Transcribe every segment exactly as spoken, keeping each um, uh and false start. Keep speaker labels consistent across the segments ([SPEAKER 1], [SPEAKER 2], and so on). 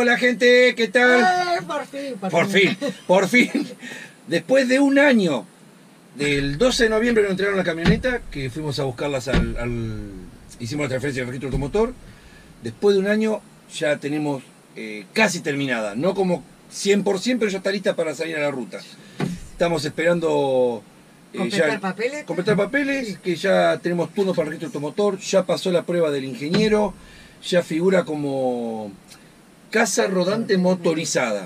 [SPEAKER 1] Hola gente, ¿qué tal?
[SPEAKER 2] Eh, por fin, por,
[SPEAKER 1] Por
[SPEAKER 2] fin.
[SPEAKER 1] fin, por fin. Después de un año, del doce de noviembre nos entregaron la camioneta, que fuimos a buscarlas al... al hicimos la transferencia del registro automotor. Después de un año ya tenemos eh, casi terminada. No como cien por ciento, pero ya está lista para salir a la ruta. Estamos esperando... eh,
[SPEAKER 2] ¿Completar
[SPEAKER 1] ya,
[SPEAKER 2] papeles?
[SPEAKER 1] completar papeles,
[SPEAKER 2] Sí.
[SPEAKER 1] que ya tenemos turno para el registro automotor, ya pasó la prueba del ingeniero, ya figura como casa rodante motorizada.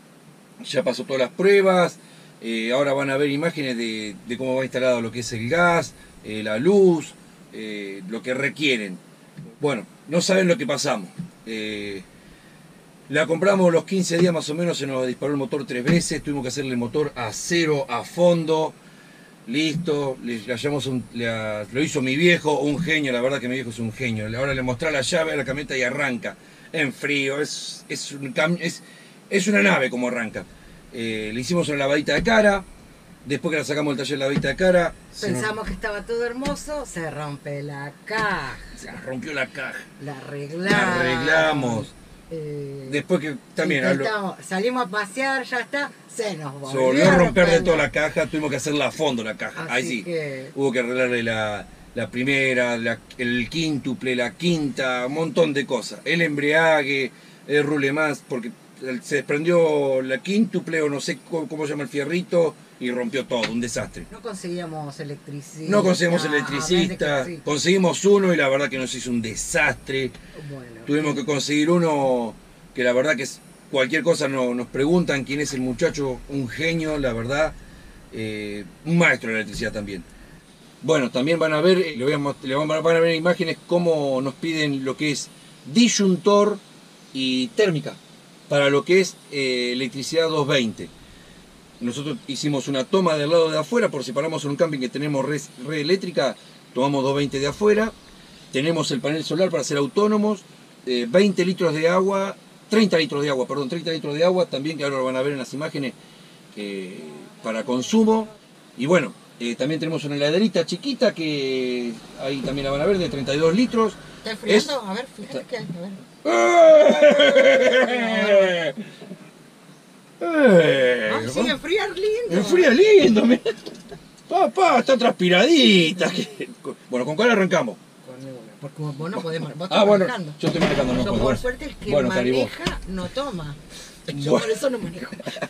[SPEAKER 1] Ya pasó todas las pruebas, eh, ahora van a ver imágenes de, de cómo va instalado lo que es el gas, eh, la luz, eh, lo que requieren. Bueno, no saben lo que pasamos. Eh, la compramos los quince días más o menos, se nos disparó el motor tres veces, tuvimos que hacerle el motor a cero, a fondo. Listo, le, le hallamos un, le, lo hizo mi viejo, un genio, la verdad que mi viejo es un genio. Ahora le mostré la llave a la camioneta y arranca en frío, es, es, un, es, es una nave como arranca. Eh, le hicimos una lavadita de cara, después que la sacamos del taller de lavadita de cara...
[SPEAKER 2] Pensamos
[SPEAKER 1] nos,
[SPEAKER 2] que estaba todo hermoso, se rompe la caja.
[SPEAKER 1] Se nos rompió la caja.
[SPEAKER 2] La arreglamos.
[SPEAKER 1] La arreglamos.
[SPEAKER 2] Eh,
[SPEAKER 1] Después que también...
[SPEAKER 2] intentamos, salimos a pasear, ya está, se nos volvió,
[SPEAKER 1] Se volvió a romper de toda
[SPEAKER 2] la
[SPEAKER 1] la caja, tuvimos que hacerla a fondo la caja. Ahí sí,
[SPEAKER 2] que...
[SPEAKER 1] hubo que arreglarle la, la primera, la, el quíntuple, la quinta, un montón de cosas. El embriague, el rule más, porque se desprendió la quíntuple o no sé cómo, cómo se llama el fierrito y rompió todo, un desastre.
[SPEAKER 2] No conseguíamos electricista.
[SPEAKER 1] No conseguimos electricista,
[SPEAKER 2] sí.
[SPEAKER 1] Conseguimos uno y la verdad que nos hizo un desastre.
[SPEAKER 2] Bueno,
[SPEAKER 1] Tuvimos que conseguir uno que la verdad que es, cualquier cosa no, nos preguntan quién es el muchacho, un genio, la verdad, eh, un maestro de la electricidad también. Bueno, también van a ver, le voy a, le van a ver imágenes cómo nos piden lo que es disyuntor y térmica para lo que es eh, electricidad doscientos veinte. Nosotros hicimos una toma del lado de afuera, por si paramos en un camping que tenemos red, red eléctrica, tomamos doscientos veinte de afuera, tenemos el panel solar para ser autónomos, eh, veinte litros de agua, treinta litros de agua, perdón, treinta litros de agua, también que ahora lo van a ver en las imágenes, eh, para consumo. Y bueno, eh, también tenemos una heladerita chiquita que ahí también la van a ver, de treinta y dos litros.
[SPEAKER 2] ¿Está enfriando?
[SPEAKER 1] Es...
[SPEAKER 2] A ver, fíjate
[SPEAKER 1] Está...
[SPEAKER 2] que hay, a ver.
[SPEAKER 1] ¡Eh! ¡Eh!
[SPEAKER 2] Ah, sí, enfriar lindo.
[SPEAKER 1] Enfría lindo, mirá. Papá, está transpiradita. Bueno, ¿con cuál arrancamos?
[SPEAKER 2] Con una, porque vos no podés, vos estás
[SPEAKER 1] Ah, bueno,
[SPEAKER 2] manejando.
[SPEAKER 1] yo estoy manejando, no
[SPEAKER 2] Yo,
[SPEAKER 1] puedo.
[SPEAKER 2] por
[SPEAKER 1] Bueno,
[SPEAKER 2] suerte el que
[SPEAKER 1] bueno, Cari, vos.
[SPEAKER 2] maneja no toma. Yo
[SPEAKER 1] Bueno.
[SPEAKER 2] por eso no manejo.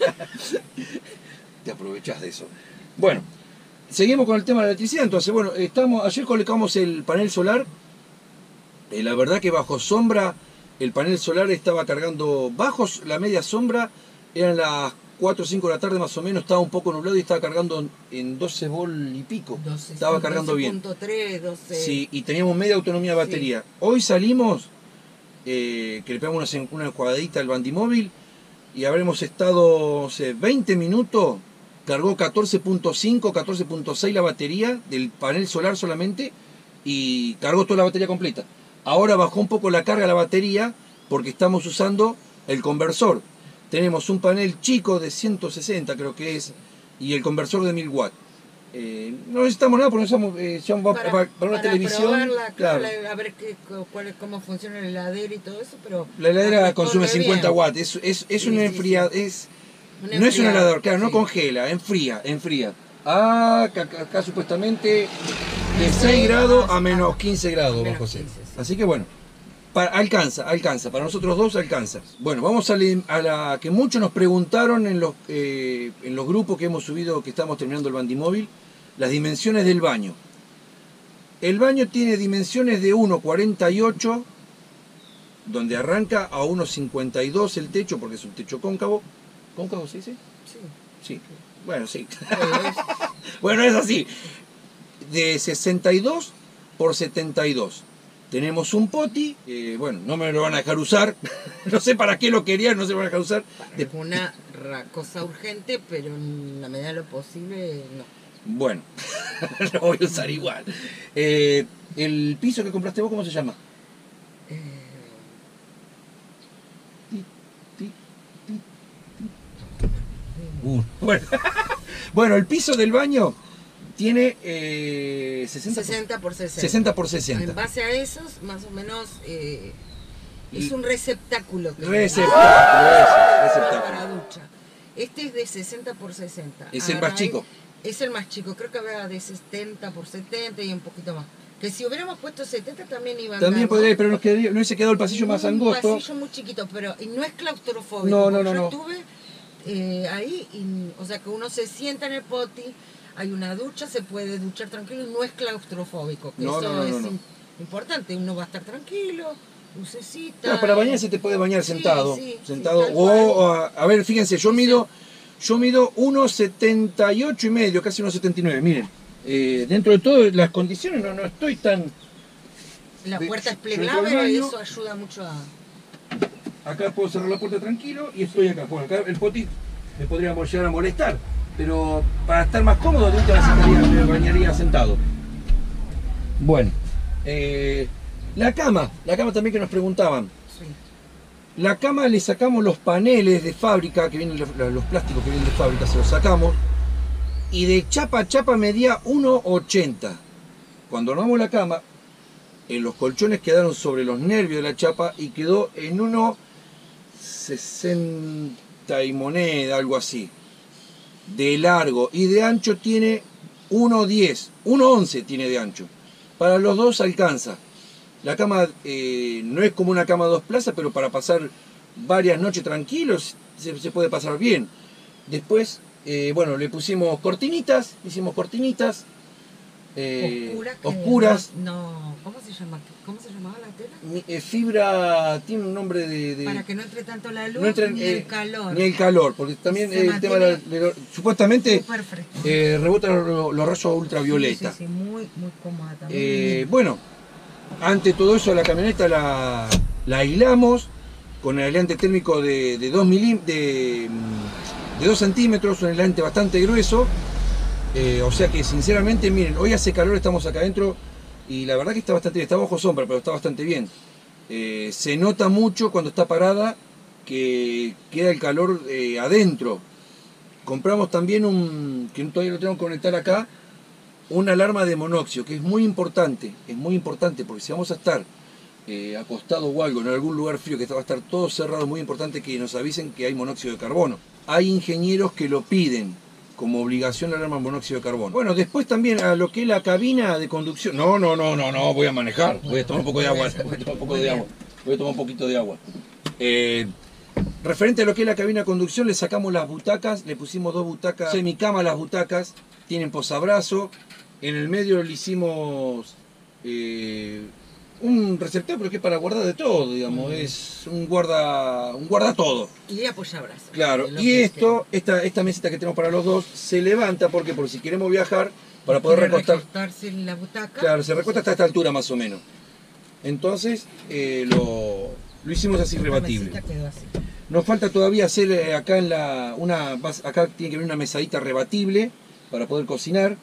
[SPEAKER 1] Te aprovechás de eso. Bueno, seguimos con el tema de la electricidad. Entonces, bueno, estamos, ayer colocamos el panel solar. Eh, la verdad que bajo sombra, el panel solar estaba cargando, bajo la media sombra, eran las cuatro o cinco de la tarde más o menos, estaba un poco nublado y estaba cargando en doce volt y pico.
[SPEAKER 2] doce,
[SPEAKER 1] estaba cargando bien.
[SPEAKER 2] doce punto tres, doce.
[SPEAKER 1] Sí, y teníamos media autonomía de batería. Sí. Hoy salimos, eh, que le pegamos una, una enjuagadita al bandimóvil y habremos estado, no sé, veinte minutos, cargó catorce punto cinco, catorce punto seis la batería del panel solar solamente y cargó toda la batería completa. Ahora bajó un poco la carga de la batería porque estamos usando el conversor. Tenemos un panel chico de ciento sesenta creo que es y el conversor de mil watts. Eh, no necesitamos nada porque necesitamos, eh, ya va, para, para, para una
[SPEAKER 2] para
[SPEAKER 1] televisión.
[SPEAKER 2] Probarla,
[SPEAKER 1] claro.
[SPEAKER 2] A ver qué, cuál, cómo funciona la heladera y todo eso, pero...
[SPEAKER 1] La heladera consume cincuenta watts, es, es, es sí, una enfriada, sí, sí. es, una no es un helador, claro, sí. No congela, enfría, enfría. Ah, acá, acá supuestamente de seis grados a menos quince grados bajo cero. Así que bueno. Para, alcanza, alcanza, para nosotros dos alcanza. Bueno, vamos a, a la que muchos nos preguntaron en los, eh, en los grupos que hemos subido, que estamos terminando el bandimóvil, las dimensiones del baño. El baño tiene dimensiones de uno cuarenta y ocho, donde arranca, a uno cincuenta y dos el techo, porque es un techo cóncavo. ¿Cóncavo se dice?
[SPEAKER 2] Sí.
[SPEAKER 1] Sí, bueno, sí. Bueno, es así. De sesenta y dos por setenta y dos. Tenemos un poti, eh, bueno, no me lo van a dejar usar, no sé para qué lo querían, no se lo van a dejar usar.
[SPEAKER 2] Es una cosa urgente, pero en la medida de lo posible, no.
[SPEAKER 1] Bueno, lo voy a usar igual. Eh, ¿El piso que compraste vos, cómo se llama?
[SPEAKER 2] Eh...
[SPEAKER 1] Uh, bueno. Bueno, el piso del baño... Tiene eh, sesenta,
[SPEAKER 2] sesenta por sesenta.
[SPEAKER 1] sesenta por sesenta.
[SPEAKER 2] En base a esos, más o menos, eh, Es un receptáculo. Que
[SPEAKER 1] Receptáculo, ese, receptáculo.
[SPEAKER 2] Para ducha. Este es de sesenta por sesenta.
[SPEAKER 1] Es el
[SPEAKER 2] Ahora
[SPEAKER 1] más chico.
[SPEAKER 2] hay- Es el más chico, creo que había de setenta por setenta y un poquito más. Que si hubiéramos puesto setenta también iba a
[SPEAKER 1] También
[SPEAKER 2] andar,
[SPEAKER 1] podría,
[SPEAKER 2] ¿no?
[SPEAKER 1] pero nos, quedaría, no hubiese quedado el pasillo más angosto.
[SPEAKER 2] Un pasillo muy chiquito, pero no es claustrofóbico.
[SPEAKER 1] No, no,
[SPEAKER 2] porque
[SPEAKER 1] no,
[SPEAKER 2] Yo
[SPEAKER 1] no.
[SPEAKER 2] estuve eh, ahí, y, o sea que uno se sienta en el poti, hay una ducha, se puede duchar tranquilo y no es claustrofóbico. Que
[SPEAKER 1] No,
[SPEAKER 2] eso
[SPEAKER 1] no, no,
[SPEAKER 2] es
[SPEAKER 1] no, no.
[SPEAKER 2] im- importante, uno va a estar tranquilo, lucecita.
[SPEAKER 1] Claro, para bañarse te puedes bañar
[SPEAKER 2] Sí,
[SPEAKER 1] sentado.
[SPEAKER 2] sí,
[SPEAKER 1] sentado.
[SPEAKER 2] sí, tal
[SPEAKER 1] o,
[SPEAKER 2] cual.
[SPEAKER 1] o a, a ver, fíjense, yo mido, yo mido uno setenta y ocho y medio, casi uno setenta y nueve. Miren, eh, dentro de todo las condiciones no, no estoy tan.
[SPEAKER 2] La
[SPEAKER 1] de-
[SPEAKER 2] puerta es
[SPEAKER 1] yo entro al
[SPEAKER 2] plegable y
[SPEAKER 1] baño.
[SPEAKER 2] eso ayuda mucho a...
[SPEAKER 1] Acá puedo cerrar la puerta tranquilo y estoy acá. Bueno, acá el poti me podría llegar a molestar, pero para estar más cómodo, de última sentaría, me bañaría sentado. Bueno, eh, la cama, la cama también que nos preguntaban.
[SPEAKER 2] Sí.
[SPEAKER 1] La cama le sacamos los paneles de fábrica, que vienen los, los plásticos que vienen de fábrica, se los sacamos. Y de chapa a chapa medía uno ochenta. Cuando armamos la cama, eh, los colchones quedaron sobre los nervios de la chapa y quedó en uno sesenta y moneda, algo así. De largo y de ancho tiene uno diez, uno once tiene de ancho. Para los dos alcanza. La cama eh, no es como una cama de dos plazas, pero para pasar varias noches tranquilos se, se puede pasar bien. Después, eh, bueno, le pusimos cortinitas, hicimos cortinitas eh,
[SPEAKER 2] Oscuras. que
[SPEAKER 1] oscuras.
[SPEAKER 2] No, no, ¿cómo se llama? ¿Cómo se llamaba la tela?
[SPEAKER 1] Mi- eh, fibra, tiene un nombre de... de-
[SPEAKER 2] Para que no entre tanto la luz
[SPEAKER 1] no entra-
[SPEAKER 2] ni
[SPEAKER 1] eh,
[SPEAKER 2] el calor.
[SPEAKER 1] Ni el calor, porque también
[SPEAKER 2] Se
[SPEAKER 1] el tema de la- de lo- supuestamente
[SPEAKER 2] Súper fresco.
[SPEAKER 1] eh, rebota los, los rayos ultravioleta.
[SPEAKER 2] Sí, sí, sí, muy, muy cómoda también.
[SPEAKER 1] Eh, bueno, ante todo eso la camioneta la, la aislamos con el aislante térmico de, de, dos milim, de, mm, de dos centímetros, un aislante bastante grueso. Eh, o sea que sinceramente, miren, hoy hace calor, estamos acá adentro y la verdad que está bastante bien, está bajo sombra, pero está bastante bien. Eh, se nota mucho cuando está parada que queda el calor eh, adentro. Compramos también un, que todavía lo tengo que conectar acá, una alarma de monóxido, que es muy importante, es muy importante, porque si vamos a estar eh, acostados o algo en algún lugar frío que va a estar todo cerrado, es muy importante que nos avisen que hay monóxido de carbono. Hay ingenieros que lo piden como obligación la alarma de monóxido de carbono. Bueno, después también a lo que es la cabina de conducción. No, no, no, no, no, voy a manejar, voy a tomar un poco de agua, voy a tomar un poco de agua, voy a tomar un poquito de agua. Eh, Referente a lo que es la cabina de conducción, le sacamos las butacas, le pusimos dos butacas, semicama a las butacas, tienen posabrazo. En el medio le hicimos eh, un receptáculo que es para guardar de todo, digamos, mm. es un guarda, un guarda todo.
[SPEAKER 2] Y apoyabrazos.
[SPEAKER 1] Claro, y esto, esta, esta mesita que tenemos para los dos, se levanta porque por si queremos viajar, para poder recostar.
[SPEAKER 2] recostarse en la butaca.
[SPEAKER 1] Claro, se recuesta hasta esta altura más o menos. Entonces eh, lo, lo hicimos así rebatible.
[SPEAKER 2] Quedó así.
[SPEAKER 1] Nos falta todavía hacer eh, acá en la una acá tiene que haber una mesadita rebatible para poder cocinar.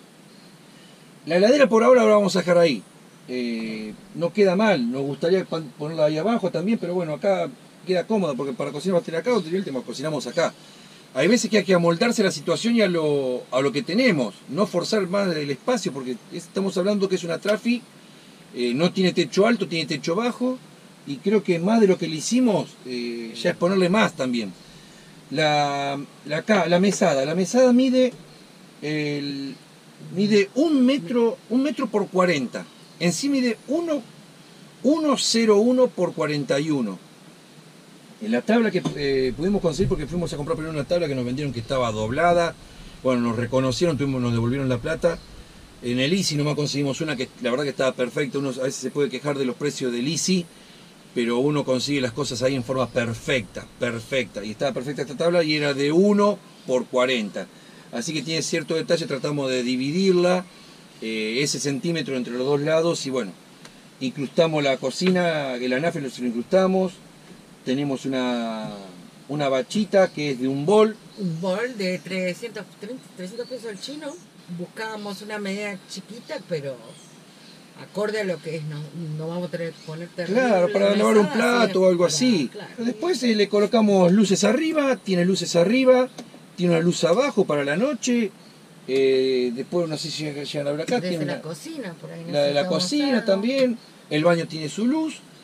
[SPEAKER 1] La heladera por ahora la vamos a dejar ahí. Eh, no queda mal, nos gustaría ponerla ahí abajo también, pero bueno, acá queda cómoda porque para cocinar va a tener acá, o último cocinamos acá. Hay veces que hay que amoldarse a la situación y a lo, a lo que tenemos, no forzar más el espacio, porque estamos hablando que es una Trafi, eh, no tiene techo alto, tiene techo bajo, y creo que más de lo que le hicimos eh, ya es ponerle más también. La, la, la mesada, la mesada mide, el, mide un metro, un metro por cuarenta, en sí mide uno coma cero uno por cuarenta y uno. En la tabla que eh, pudimos conseguir, porque fuimos a comprar primero una tabla que nos vendieron que estaba doblada, bueno, nos reconocieron, tuvimos, nos devolvieron la plata. En el Easy nomás conseguimos una que la verdad que estaba perfecta. Uno a veces se puede quejar de los precios del Easy, pero uno consigue las cosas ahí en forma perfecta, perfecta. Y estaba perfecta esta tabla y era de uno por cuarenta. Así que tiene cierto detalle, tratamos de dividirla, eh, ese centímetro entre los dos lados y bueno, incrustamos la cocina, el anafe lo incrustamos. Tenemos una, una bachita que es de un bol.
[SPEAKER 2] Un bol de trescientos pesos al chino. Buscábamos una medida chiquita, pero acorde a lo que es, no, no vamos a tener que poner terrible.
[SPEAKER 1] Claro, para lavar un plato o algo
[SPEAKER 2] para,
[SPEAKER 1] así.
[SPEAKER 2] Claro.
[SPEAKER 1] Después eh, le colocamos luces arriba, tiene luces arriba, tiene una luz abajo para la noche. Eh, después no sé si llegan a ver acá.
[SPEAKER 2] Desde
[SPEAKER 1] tiene
[SPEAKER 2] la
[SPEAKER 1] una,
[SPEAKER 2] cocina, por ahí.
[SPEAKER 1] La de la cocina también. El baño tiene su luz.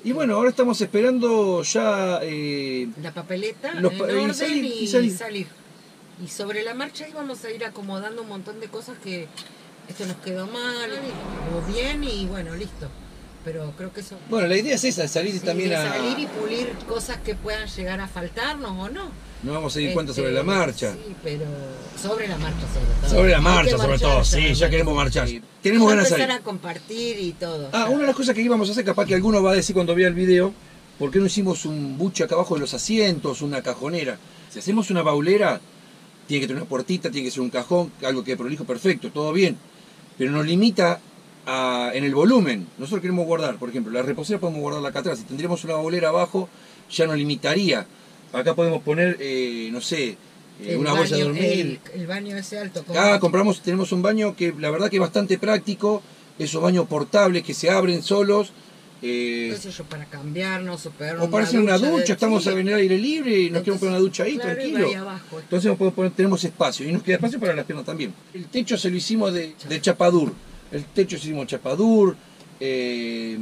[SPEAKER 1] Y bueno, ahora estamos esperando ya... Eh,
[SPEAKER 2] la papeleta
[SPEAKER 1] los,
[SPEAKER 2] en
[SPEAKER 1] pa- y
[SPEAKER 2] orden
[SPEAKER 1] salir,
[SPEAKER 2] y,
[SPEAKER 1] y salir.
[SPEAKER 2] salir. Y sobre la marcha íbamos a ir acomodando un montón de cosas que esto nos quedó mal o bien y bueno, listo. Pero creo que eso...
[SPEAKER 1] Bueno, la idea es esa, salir
[SPEAKER 2] sí,
[SPEAKER 1] también
[SPEAKER 2] de
[SPEAKER 1] a...
[SPEAKER 2] salir y pulir cosas que puedan llegar a faltarnos o no.
[SPEAKER 1] No vamos a ir cuenta
[SPEAKER 2] Este,
[SPEAKER 1] sobre la marcha.
[SPEAKER 2] Sí, pero sobre la marcha sobre todo.
[SPEAKER 1] Sobre la
[SPEAKER 2] Hay
[SPEAKER 1] marcha,
[SPEAKER 2] que
[SPEAKER 1] sobre
[SPEAKER 2] marchar,
[SPEAKER 1] todo,
[SPEAKER 2] sobre
[SPEAKER 1] sí,
[SPEAKER 2] la
[SPEAKER 1] ya
[SPEAKER 2] marcha.
[SPEAKER 1] queremos marchar.
[SPEAKER 2] Sí.
[SPEAKER 1] Tenemos
[SPEAKER 2] Ya
[SPEAKER 1] ganas de
[SPEAKER 2] empezar
[SPEAKER 1] salir.
[SPEAKER 2] a compartir y todo.
[SPEAKER 1] Ah,
[SPEAKER 2] ya.
[SPEAKER 1] una de las cosas que íbamos a hacer, capaz que alguno va a decir cuando vea el video, ¿por qué no hicimos un buche acá abajo de los asientos, una cajonera? Si hacemos una baulera, tiene que tener una puertita, tiene que ser un cajón, algo que prolijo, perfecto, todo bien. Pero nos limita a, en el volumen. Nosotros queremos guardar, por ejemplo, la reposera podemos guardarla acá atrás. Si tendríamos una baulera abajo, ya nos limitaría. Acá podemos poner, eh, no sé, eh,
[SPEAKER 2] El
[SPEAKER 1] una
[SPEAKER 2] baño,
[SPEAKER 1] bolsa de dormir.
[SPEAKER 2] El, el baño ese alto. ¿cómo?
[SPEAKER 1] Ah, compramos, tenemos un baño que la verdad que es bastante práctico, esos baños portables que se abren solos. Eh,
[SPEAKER 2] qué sé yo, para cambiarnos o pegar
[SPEAKER 1] o para hacer una ducha,
[SPEAKER 2] de-
[SPEAKER 1] estamos
[SPEAKER 2] sí.
[SPEAKER 1] a venir al aire libre y nos queremos poner una ducha ahí,
[SPEAKER 2] claro, y
[SPEAKER 1] tranquilo.
[SPEAKER 2] ahí abajo.
[SPEAKER 1] Entonces nos podemos poner, tenemos espacio y nos queda espacio para las piernas también. El techo se lo hicimos de, de chapadur. El techo se hicimos chapadur. Eh,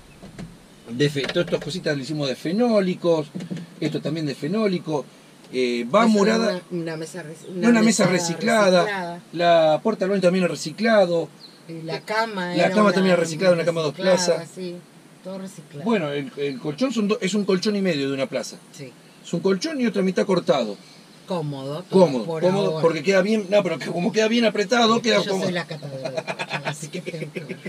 [SPEAKER 1] de fe, todas estas cositas lo hicimos de fenólicos. Esto también de fenólico. Eh, va
[SPEAKER 2] Esa
[SPEAKER 1] murada.
[SPEAKER 2] Una, una mesa, rec-
[SPEAKER 1] Una, una mesa reciclada.
[SPEAKER 2] reciclada.
[SPEAKER 1] La puerta del baño también es reciclado.
[SPEAKER 2] Y la cama.
[SPEAKER 1] La
[SPEAKER 2] era
[SPEAKER 1] cama
[SPEAKER 2] una-
[SPEAKER 1] también es reciclada, una cama dos
[SPEAKER 2] reciclada,
[SPEAKER 1] plazas.
[SPEAKER 2] Sí, todo reciclado.
[SPEAKER 1] Bueno, el, el colchón son do- es un colchón y medio de una plaza.
[SPEAKER 2] Sí.
[SPEAKER 1] Es un colchón y otra mitad cortado.
[SPEAKER 2] Cómodo. todo
[SPEAKER 1] Cómodo,
[SPEAKER 2] por
[SPEAKER 1] cómodo,
[SPEAKER 2] ahora.
[SPEAKER 1] porque queda bien, no, pero que como queda bien apretado, queda
[SPEAKER 2] Yo
[SPEAKER 1] cómodo.
[SPEAKER 2] soy la catadora de colchón, así que tengo que ver.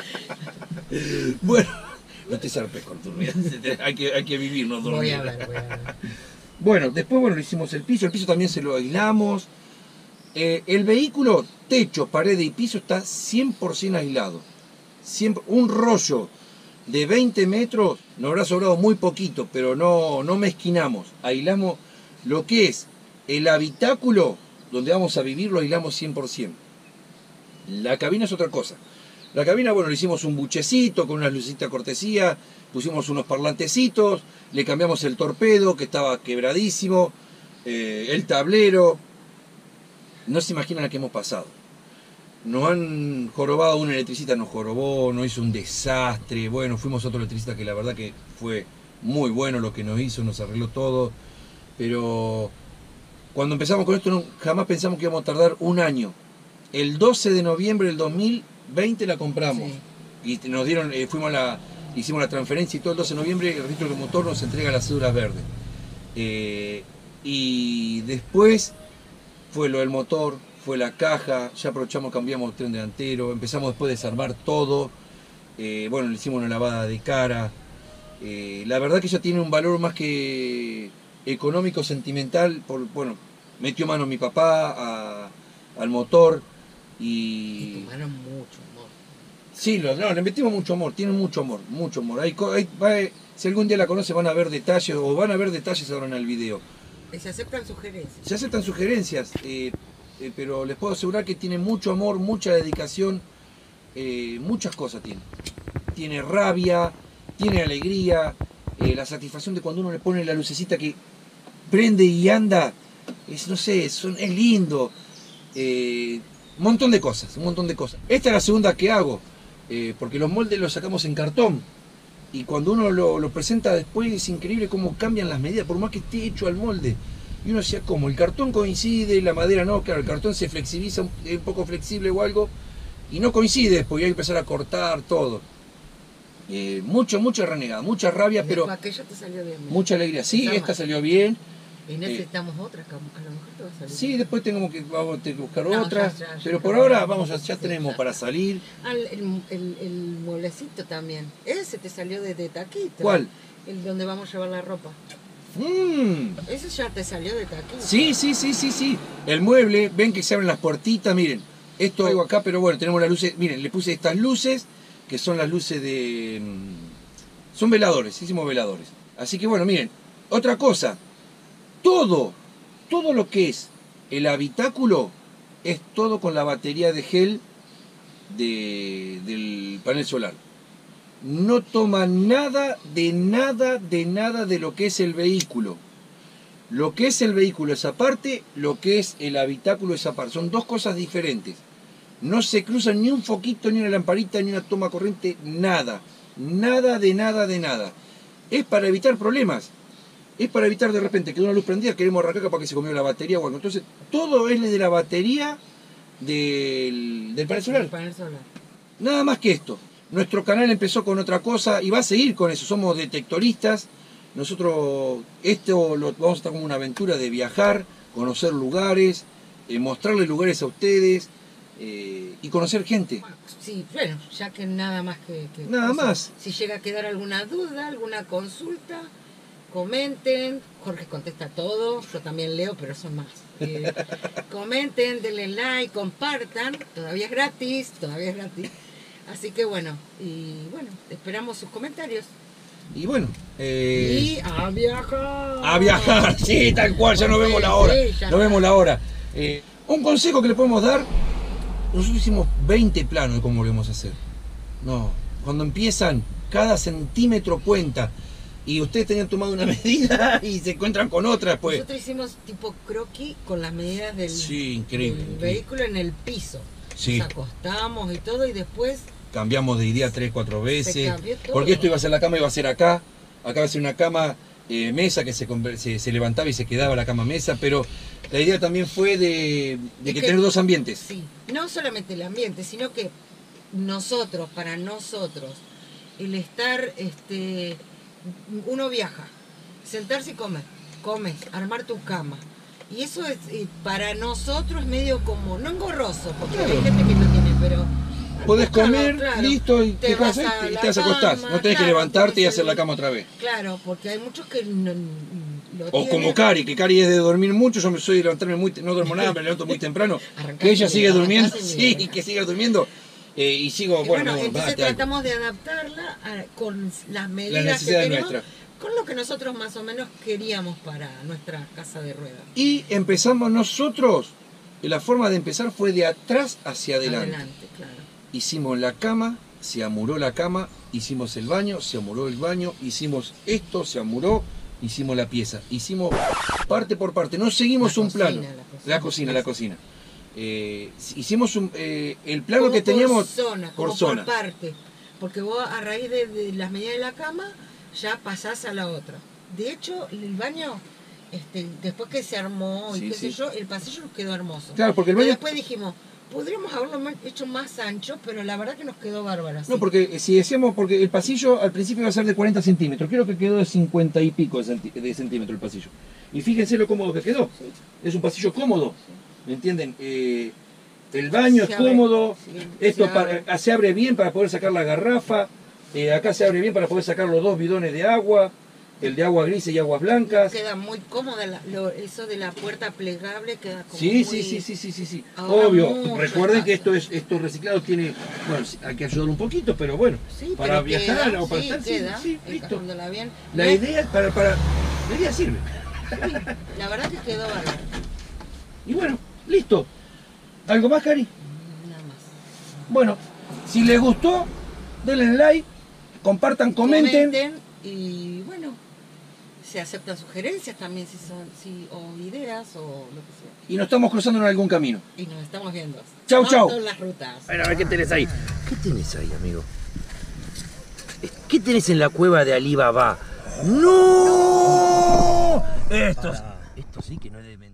[SPEAKER 1] Bueno, no te zarpes con tu vida, hay que, hay que vivir, no dormir.
[SPEAKER 2] Voy a ver, voy a ver.
[SPEAKER 1] Bueno, después bueno, le hicimos el piso, el piso también se lo aislamos. Eh, el vehículo, techo, pared y piso está cien por ciento aislado. Siempre, un rollo de veinte metros, nos habrá sobrado muy poquito, pero no, no mezquinamos. Aislamos lo que es el habitáculo donde vamos a vivir, lo aislamos cien por ciento. La cabina es otra cosa. La cabina, bueno, le hicimos un buchecito con unas lucecitas cortesía, pusimos unos parlantecitos, le cambiamos el torpedo que estaba quebradísimo, eh, el tablero. No se imaginan a qué hemos pasado. Nos han jorobado, una electricista nos jorobó, nos hizo un desastre. Bueno, fuimos otro electricista que la verdad que fue muy bueno lo que nos hizo, nos arregló todo. Pero cuando empezamos con esto no, jamás pensamos que íbamos a tardar un año. El doce de noviembre del dos mil veinte la compramos.
[SPEAKER 2] Sí.
[SPEAKER 1] Y nos dieron, eh, fuimos a la, hicimos la transferencia y todo el doce de noviembre el registro del motor nos entrega las cédulas verdes. Eh, y después fue lo del motor, fue la caja, ya aprovechamos, cambiamos el tren delantero, empezamos después a desarmar todo, eh, bueno, le hicimos una lavada de cara. Eh, la verdad que ya tiene un valor más que económico, sentimental, por, bueno, metió mano mi papá a, al motor
[SPEAKER 2] Y
[SPEAKER 1] y...
[SPEAKER 2] tomaron mucho amor.
[SPEAKER 1] Sí, lo, no, le metimos mucho amor, tiene mucho amor, mucho amor. Hay, co- hay- va- si algún día la conoce van a ver detalles, o van a ver detalles ahora en el video.
[SPEAKER 2] Y se aceptan sugerencias.
[SPEAKER 1] Se aceptan sugerencias, eh, eh, pero les puedo asegurar que tiene mucho amor, mucha dedicación, eh, muchas cosas tiene. Tiene rabia, tiene alegría, eh, la satisfacción de cuando uno le pone la lucecita que prende y anda, es, no sé, son, es lindo. Eh, un montón de cosas, un montón de cosas. Esta es la segunda que hago, eh, porque los moldes los sacamos en cartón. Y cuando uno lo, lo presenta después es increíble cómo cambian las medidas, por más que esté hecho al molde. Y uno decía, ¿cómo? El cartón coincide, la madera no, claro, el cartón se flexibiliza, es un poco flexible o algo, y no coincide después, y hay que empezar a cortar todo. Eh, mucho, mucha renegada, mucha rabia, pero
[SPEAKER 2] Aquella te salió bien. mira.
[SPEAKER 1] mucha alegría. Sí,
[SPEAKER 2] Esa
[SPEAKER 1] esta
[SPEAKER 2] más.
[SPEAKER 1] salió bien.
[SPEAKER 2] Y necesitamos otra, que a lo mejor te va a salir.
[SPEAKER 1] Sí, después tengo que, vamos a tener que buscar
[SPEAKER 2] No,
[SPEAKER 1] otras,
[SPEAKER 2] ya, ya, ya,
[SPEAKER 1] pero
[SPEAKER 2] ya.
[SPEAKER 1] por ahora vamos a, ya
[SPEAKER 2] Sí,
[SPEAKER 1] tenemos
[SPEAKER 2] ya.
[SPEAKER 1] para salir.
[SPEAKER 2] Ah, el, el, el mueblecito también. Ese te salió de, de taquito.
[SPEAKER 1] ¿Cuál?
[SPEAKER 2] El donde vamos a llevar la ropa.
[SPEAKER 1] Mm.
[SPEAKER 2] Ese ya te salió de taquito.
[SPEAKER 1] Sí, sí, sí, sí, sí. El mueble, ven que se abren las puertitas, miren. Esto hago acá, pero bueno, tenemos las luces. Miren, le puse estas luces, que son las luces de... mm, son veladores, hicimos veladores. Así que bueno, miren, otra cosa. Todo, todo lo que es el habitáculo es todo con la batería de gel de, del panel solar. No toma nada de nada de nada de lo que es el vehículo. Lo que es el vehículo es aparte, lo que es el habitáculo es aparte. Son dos cosas diferentes. No se cruzan ni un foquito, ni una lamparita, ni una toma corriente, nada. Nada de nada de nada. Es para evitar problemas. Es para evitar de repente que una luz prendida queremos arrancar para que se comió la batería o algo. Entonces, todo es de la batería del, del panel solar.
[SPEAKER 2] El panel solar.
[SPEAKER 1] Nada más que esto. Nuestro canal empezó con otra cosa y va a seguir con eso. Somos detectoristas. Nosotros, esto lo, vamos a estar como una aventura de viajar, conocer lugares, eh, mostrarles lugares a ustedes eh, y conocer gente.
[SPEAKER 2] Bueno, sí, bueno, ya que nada más que... que
[SPEAKER 1] Nada
[SPEAKER 2] cosa.
[SPEAKER 1] más.
[SPEAKER 2] Si llega a quedar alguna duda, alguna consulta, comenten. Jorge contesta todo, yo también leo, pero son más. Eh, comenten, denle like, compartan. Todavía es gratis, todavía es gratis. Así que bueno, y bueno, esperamos sus comentarios.
[SPEAKER 1] Y bueno, eh,
[SPEAKER 2] Y a viajar.
[SPEAKER 1] a viajar, sí, tal cual, ya no
[SPEAKER 2] Sí,
[SPEAKER 1] vemos la hora.
[SPEAKER 2] sí, ya
[SPEAKER 1] No
[SPEAKER 2] no.
[SPEAKER 1] vemos la hora. Eh, un consejo que le podemos dar, nosotros hicimos veinte planos de cómo lo íbamos a hacer. No, cuando empiezan, cada centímetro cuenta. Y ustedes tenían tomado una medida y se encuentran con otra después.
[SPEAKER 2] Nosotros hicimos tipo croquis con las medidas del,
[SPEAKER 1] Sí, increíble,
[SPEAKER 2] del
[SPEAKER 1] increíble.
[SPEAKER 2] vehículo en el piso.
[SPEAKER 1] Sí.
[SPEAKER 2] Nos acostamos y todo y después
[SPEAKER 1] Cambiamos de idea tres, cuatro veces.
[SPEAKER 2] cambió todo.
[SPEAKER 1] Porque esto iba a ser la cama, iba a ser acá. Acá va a ser una cama eh, mesa que se, conver- se, se levantaba y se quedaba la cama mesa. Pero la idea también fue de, de
[SPEAKER 2] Es
[SPEAKER 1] que
[SPEAKER 2] que-
[SPEAKER 1] tener dos ambientes.
[SPEAKER 2] sí, no solamente el ambiente, sino que nosotros, para nosotros, el estar, este, uno viaja, sentarse y comer, comes, armar tu cama. Y eso es, eh, para nosotros, medio como, no engorroso, porque
[SPEAKER 1] Claro.
[SPEAKER 2] hay gente que lo tiene, pero...
[SPEAKER 1] Podés
[SPEAKER 2] Claro,
[SPEAKER 1] comer,
[SPEAKER 2] claro.
[SPEAKER 1] listo, y te,
[SPEAKER 2] Te vas
[SPEAKER 1] casas
[SPEAKER 2] a
[SPEAKER 1] y
[SPEAKER 2] la
[SPEAKER 1] te vas a acostar.
[SPEAKER 2] cama,
[SPEAKER 1] No tenés que
[SPEAKER 2] claro,
[SPEAKER 1] levantarte y
[SPEAKER 2] tenés
[SPEAKER 1] hacer la
[SPEAKER 2] el-
[SPEAKER 1] cama otra vez.
[SPEAKER 2] Claro, porque hay muchos que no, lo
[SPEAKER 1] O
[SPEAKER 2] tienen.
[SPEAKER 1] como Cari, que Cari es de dormir mucho, yo me soy de levantarme muy, te- no duermo nada, me levanto muy temprano.
[SPEAKER 2] Arrancás
[SPEAKER 1] Que ella
[SPEAKER 2] y
[SPEAKER 1] sigue
[SPEAKER 2] arrancás
[SPEAKER 1] durmiendo,
[SPEAKER 2] y
[SPEAKER 1] sí,
[SPEAKER 2] arrancás.
[SPEAKER 1] que siga durmiendo. eh, y sigo,
[SPEAKER 2] Y
[SPEAKER 1] bueno,
[SPEAKER 2] bueno,
[SPEAKER 1] no,
[SPEAKER 2] entonces
[SPEAKER 1] date algo.
[SPEAKER 2] tratamos de adaptarla a- con las medidas
[SPEAKER 1] Las necesidades
[SPEAKER 2] que tenemos,
[SPEAKER 1] nuestras.
[SPEAKER 2] con lo que nosotros más o menos queríamos para nuestra casa de ruedas.
[SPEAKER 1] Y empezamos nosotros, y la forma de empezar fue de atrás hacia adelante.
[SPEAKER 2] Adelante, claro.
[SPEAKER 1] Hicimos la cama, se amuró la cama, hicimos el baño, se amuró el baño, hicimos esto, se amuró, hicimos la pieza. Hicimos parte por parte, no seguimos
[SPEAKER 2] La
[SPEAKER 1] un
[SPEAKER 2] cocina,
[SPEAKER 1] plano.
[SPEAKER 2] la cocina.
[SPEAKER 1] La cocina, la cocina. Eh, hicimos un, eh, el plano
[SPEAKER 2] Como
[SPEAKER 1] que teníamos
[SPEAKER 2] por zona,
[SPEAKER 1] por
[SPEAKER 2] como
[SPEAKER 1] zona.
[SPEAKER 2] por parte. Porque vos a raíz de, de las medidas de la cama ya pasás a la otra. De hecho, el baño, este, después que se armó y
[SPEAKER 1] Sí,
[SPEAKER 2] qué
[SPEAKER 1] sí.
[SPEAKER 2] sé yo, el pasillo nos quedó hermoso.
[SPEAKER 1] Claro, porque el
[SPEAKER 2] Pero
[SPEAKER 1] baño...
[SPEAKER 2] después dijimos, podríamos haberlo ma- hecho más ancho, pero la verdad que nos quedó bárbaro así.
[SPEAKER 1] No, porque si decíamos, porque el pasillo al principio iba a ser de cuarenta centímetros, creo que quedó de cincuenta y pico de, centi- de centímetros el pasillo. Y fíjense lo cómodo que quedó. Es un pasillo cómodo, ¿me entienden? Eh, el baño
[SPEAKER 2] Se
[SPEAKER 1] es
[SPEAKER 2] abre,
[SPEAKER 1] cómodo,
[SPEAKER 2] sí,
[SPEAKER 1] esto
[SPEAKER 2] se
[SPEAKER 1] para-
[SPEAKER 2] abre.
[SPEAKER 1] se abre bien para poder sacar la garrafa, eh, acá se abre bien para poder sacar los dos bidones de agua, el de agua gris y aguas blancas.
[SPEAKER 2] Queda muy cómoda, la- lo- eso de la puerta plegable queda como
[SPEAKER 1] Sí,
[SPEAKER 2] muy...
[SPEAKER 1] sí, sí, sí, sí, sí, sí.
[SPEAKER 2] Ahorra
[SPEAKER 1] Obvio,
[SPEAKER 2] mucho
[SPEAKER 1] recuerden
[SPEAKER 2] espacio.
[SPEAKER 1] que esto es esto reciclado tiene, bueno, sí, hay que ayudar un poquito, pero bueno,
[SPEAKER 2] Sí,
[SPEAKER 1] para
[SPEAKER 2] pero
[SPEAKER 1] viajar
[SPEAKER 2] queda,
[SPEAKER 1] o para
[SPEAKER 2] sí,
[SPEAKER 1] estar, sí,
[SPEAKER 2] queda,
[SPEAKER 1] sí, listo.
[SPEAKER 2] encajándola bien.
[SPEAKER 1] La
[SPEAKER 2] No,
[SPEAKER 1] idea es para, para, la idea sirve.
[SPEAKER 2] La verdad que quedó bárbaro.
[SPEAKER 1] Y bueno, listo. ¿Algo más, Cari?
[SPEAKER 2] Nada más.
[SPEAKER 1] Bueno, si les gustó, denle like, compartan, comenten.
[SPEAKER 2] y bueno, se aceptan sugerencias también si son, si, o ideas o lo que sea.
[SPEAKER 1] Y nos estamos cruzando en algún camino.
[SPEAKER 2] Y nos estamos viendo.
[SPEAKER 1] Chau, chau.
[SPEAKER 2] Todas las rutas.
[SPEAKER 1] Bueno, a ver qué tenés ahí. ¿Qué tenés ahí, amigo? ¿Qué tenés en la cueva de Alibaba? ¡No! Esto, esto sí que no es de mentira.